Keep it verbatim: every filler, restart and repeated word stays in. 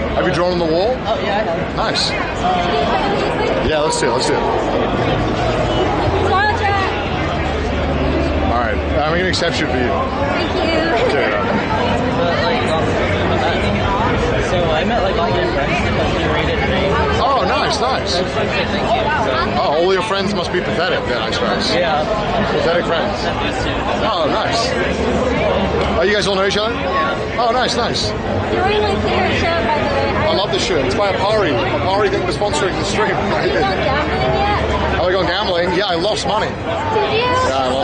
Have you drawn on the wall? Oh, yeah, I have. Nice. Yeah, let's do it. Let's do it. All right. I'm making an exception for you. Thank you. Okay. Uh, But, like, um, so I met, like, all your friends because you rated me. oh, nice, nice. I just want to say thank you. So, Oh, all your friends must be pathetic then, I suppose. yeah. Pathetic friends. Oh, nice. Oh, you guys all know each other? Yeah. Oh, nice, nice. You're wearing my favorite shirt, by the way. I love this shirt. It's by Apari. Apari think we're sponsoring the stream. Have you gone gambling yet? Have I gone gambling? Yeah, I lost money. Did you? Yeah, I lost